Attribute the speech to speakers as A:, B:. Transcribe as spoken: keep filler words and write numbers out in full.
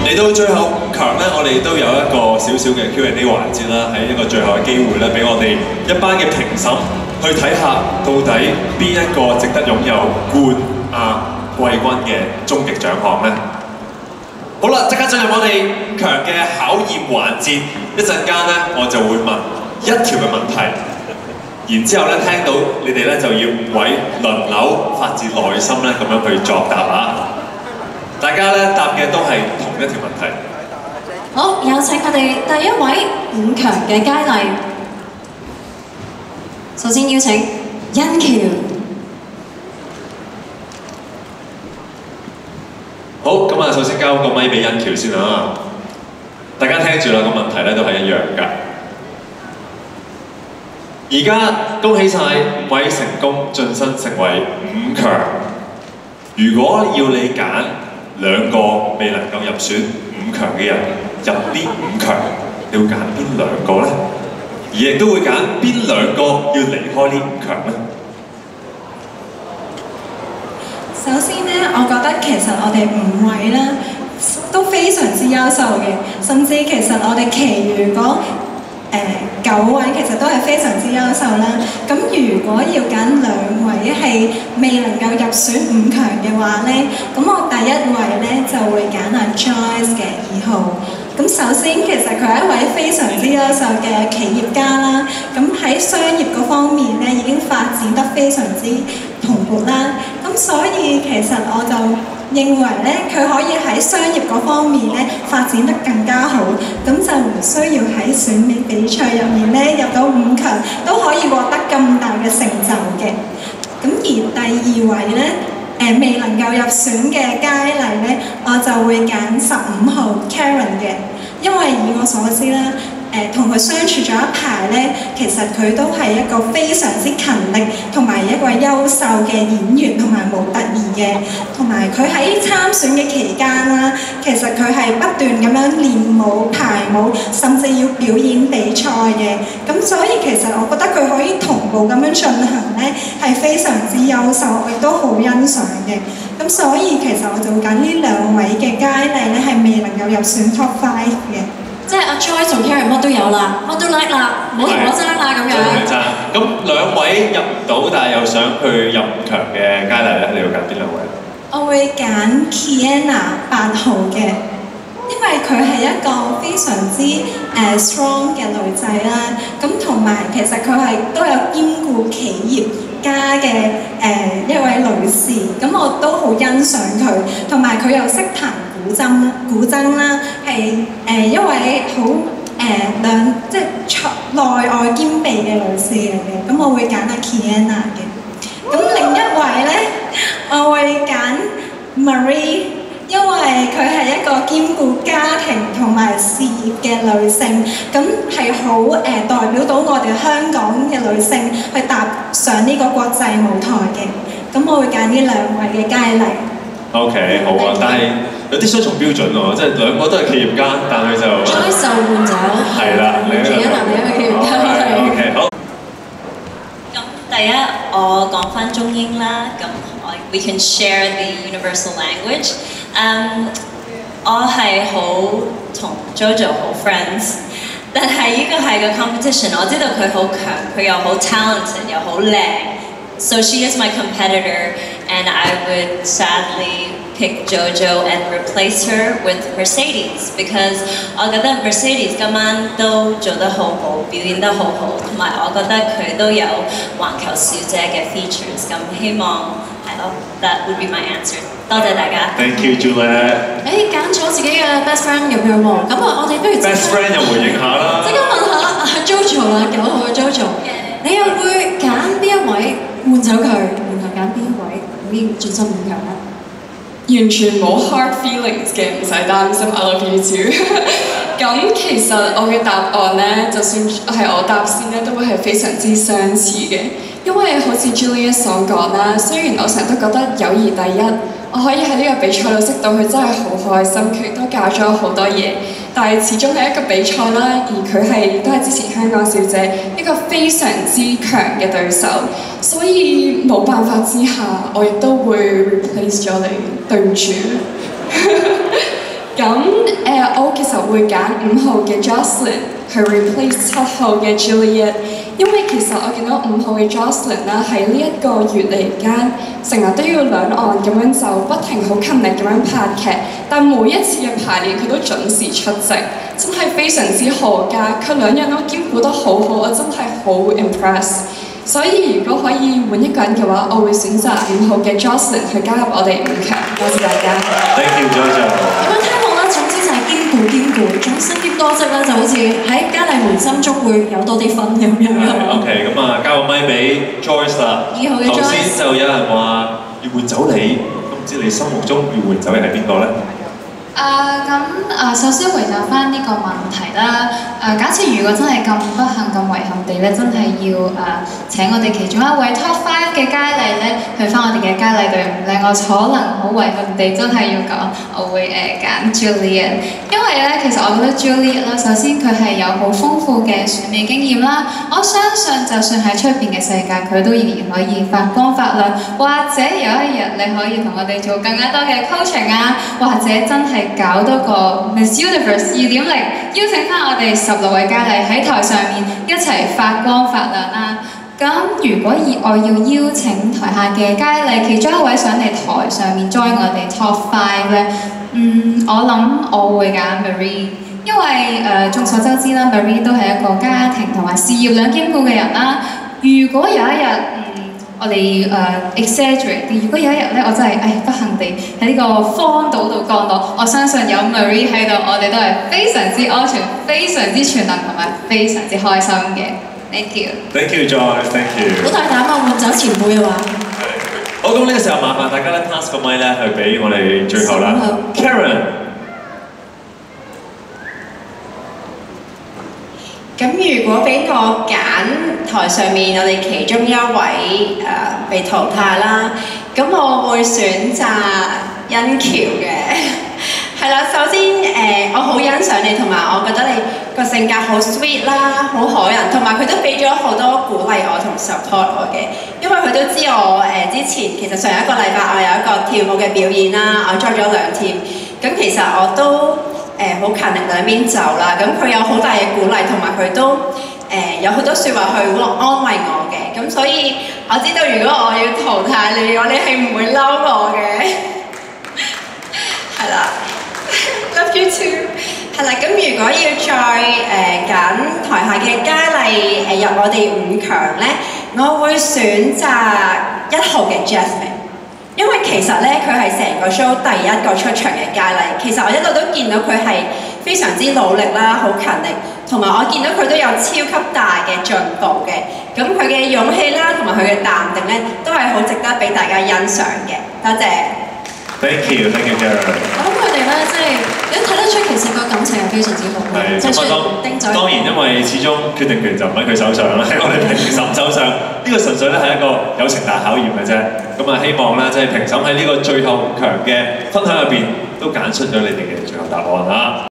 A: 嚟到最後五強咧，我哋都有一個少少嘅 Q and A 環節啦，喺一個最後嘅機會咧，俾我哋一班嘅評審去睇下，到底邊一個值得擁有冠亞季軍嘅終極獎項咧？好啦，即刻進入我哋五強嘅考驗環節。一陣間咧，我就會問一條嘅問題，然之後咧聽到你哋咧就要五位輪流發自內心咧咁樣去作答啊！大家咧答嘅都係同一條問題。
B: 好，有請我哋第一位五強嘅佳麗。首先邀請欣喬。
A: 好，咁啊，首先交個咪俾欣喬先啊！大家聽住啦，個問題咧都係一樣㗎。而家恭喜晒五位成功晉身成為五強。如果要你揀兩個未能夠入選五強嘅人入呢五強，你會揀邊兩個呢？而亦都會揀邊兩個要離開呢五強呢？
C: 首先呢，我覺得其實我哋五位咧都非常之優秀嘅，甚至其實我哋其餘嗰誒九位其實都係非常之優秀啦。咁如果要揀兩位係未能夠入選五強嘅話咧，咁我第一位咧就會揀阿 Joyce 嘅二號。咁首先其實佢係一位非常之優秀嘅企業家啦，咁喺商業嗰方面咧已經發展得非常之蓬勃啦。咁所以其實我就認為咧，佢可以喺商業嗰方面咧發展得更加好，咁就唔需要喺選美比賽入面咧入到五強都可以獲得咁大嘅成就嘅。咁而第二位咧，誒、呃、未能夠入選嘅佳麗咧，我就會揀十五號 Karen 嘅，因為以我所知啦，誒同佢相處咗一排咧，其實佢都係一個非常之勤力同埋一個優秀嘅演員同埋模特兒嘅，同埋佢喺參選嘅期間啦，其實佢係不斷咁樣練舞、排舞，甚至要表演比賽嘅。咁所以其實我覺得佢可以同步咁樣進行咧，係非常之優秀，我亦都好欣賞嘅。咁所以其實我就揀呢兩位嘅佳麗咧，係未能夠入選 top five 嘅。
B: 即係阿 Joyce 同 Karen 乜都有啦，乜都 like 啦，唔好同我爭啦咁樣。
A: 爭咁兩位入唔到，但係又想去入五強嘅佳麗咧，你要揀邊兩位？
C: 我會揀 Kiana 八號嘅，因為佢係一個非常之誒、uh, strong 嘅女仔啦。咁同埋其實佢係都有兼顧企業家嘅誒、uh, 一位女士，咁我都好欣賞佢，同埋佢又識彈古箏古箏啦，係誒一位好誒兩即係內外兼備嘅女士嚟嘅。咁我會揀阿 Kiana 嘅。咁另一位咧，我會揀 Marie， 因為佢係一個兼顧家庭同埋事業嘅女性，咁係好誒代表到我哋香港嘅女性去踏上呢個國際舞台嘅。咁我會揀呢兩位嘅佳麗。
A: OK， 好啊，但係有啲雙重標準喎，即係兩個都係企業家，但係就
B: Joyce 就換咗。
A: 係啦，另一個。
B: 另一個企業家。
A: OK， 好。
D: 咁第一，我講翻中英啦，咁我 we can share the universal language。嗯，我係好同 JoJo 好 friends， 但係呢個係個 competition， 我知道佢好強，佢又好 talented， 又好靚。So she is my competitor, and I would sadly pick JoJo and replace her with Mercedes because 我覺得 Mercedes 今晚都做得好好，表演得好好，同埋我覺得佢都有環球小姐嘅 features， 咁希望係咯 ，that would be my answer。多謝大家。
A: Thank you, Juliet。
B: 誒揀咗自己嘅 best friend 咁樣喎，咁啊我哋不如
A: best friend 又回應下啦。
B: 即刻問下阿 JoJo 啦，九號嘅 JoJo， 你又會揀邊一位換走佢，然後揀邊一位可以進身五強咧？
E: 完全冇 hard feelings 嘅，唔使擔心 I love you too 咁其實我嘅答案呢，就算係我答先咧，都會係非常之相似嘅。因為好似 Julia 所講啦，雖然我成日都覺得友誼第一，我可以喺呢個比賽度識到佢真係好開心，佢都教咗我好多嘢。但係始終係一個比賽啦，而佢係都係之前香港小姐一個非常之強嘅對手，所以冇辦法之下，我亦都會 replace 咗你，對唔住。咁誒，我其實會揀五號嘅 Jocelyn 去 replace 七號嘅 Juliet， 因為其實我見到五號嘅 Jocelyn 啦，喺呢一個月嚟間，成日都要兩岸咁樣就不停好勤力咁樣拍劇，但每一次嘅排練佢都準時出席，真係非常之好㗎。佢兩樣都兼顧得好好，我真係好 impress。所以如果可以換一個人嘅話，我會選擇五號嘅 Jocelyn 去加入我哋五強。多謝大家。
A: Thank you Jojo。
B: 咁樣聽落咧，總之就係兼顧兼顧，總身兼多職啦，就好似喺嘉麗們心中會有多啲分咁樣。
A: OK， 咁啊，交個咪俾 Joyce 啦。
B: 二號嘅 Joyce。頭
A: 先就有人話要換走你，咁唔知你心目中要換走嘅係邊個咧？
F: 啊咁啊，首先回答翻呢個問題啦。誒，假設如果真係咁不幸、咁遺憾地咧，真係要誒請我哋其中一位 top five 嘅佳麗咧，去翻我哋嘅佳麗隊伍咧，我可能好遺憾地真係要講，我會誒揀 Juliet， 因為咧其實我覺得 Juliet 啦，首先佢係有好豐富嘅選美經驗啦，我相信就算喺出邊嘅世界，佢都仍然可以發光發亮，或者有一日你可以同我哋做更加多嘅 coaching 啊，或者真係搞多個 Miss Universe 二點零，邀請翻我哋十六位佳麗喺台上面一齊發光發亮啦。咁如果以我要邀請台下嘅佳麗其中一位上嚟台上面 join 我哋 top five 咧，嗯，我諗我會揀 Marie， 因為誒、呃、眾所周知啦 ，Marie 都係一個家庭同埋事業兩兼顧嘅人啦。如果有一日，我哋誒、uh, exaggerate 啲，如果有一日咧，我真係誒不幸地喺呢個荒島度降落，我相信有 Marie 喺度，我哋都係非常之安全、非常之全能同埋非常之開心嘅。Thank you。Thank
A: you Joy，Thank you。
B: 好大膽啊！換走前輩嘅話。
A: 好，咁呢個時候麻煩大家咧 pass 個咪咧去俾我哋最後啦 ，Karen。
G: 咁如果俾我揀台上面我哋其中一位誒、呃、被淘汰啦，咁我會選擇欣喬嘅。係啦，首先誒、呃、我好欣賞你，同埋我覺得你個性格好 sweet 啦，好可人，同埋佢都俾咗好多鼓勵我同 support 我嘅，因為佢都知我誒、呃、之前其實上一個禮拜我有一個跳舞嘅表演啦，我 join 咗兩天，咁其實我都誒好、呃、勤力兩邊走啦，咁佢有好大嘅鼓勵，同埋佢都誒、呃、有好多説話去安慰我嘅，咁所以我知道如果我要淘汰你，我你係唔會嬲我嘅，係啦 ，love you too， 係啦，咁如果要再誒揀、呃、台下嘅佳麗誒入我哋五強咧，我會選擇一號嘅 Jasmine。因為其實咧，佢係成個 show 第一個出場嘅佳麗。其實我一路都見到佢係非常之努力啦，好勤力，同埋我見到佢都有超級大嘅進步嘅。咁佢嘅勇氣啦，同埋佢嘅淡定咧，都係好值得俾大家欣賞嘅。多謝。
A: Thank you, thank you, Karen。
B: 我諗佢哋咧，即係你都睇得出其實個感情係非常之好嘅。即係雖然丁仔。當然，
A: 因為始終決定權就唔喺佢手上啦，喺我哋評審手上。呢個純粹咧係一個友情大考驗嘅啫。咁啊，希望咧即係評審喺呢個最後五強嘅分享入邊，都揀出咗你哋嘅最後答案啦。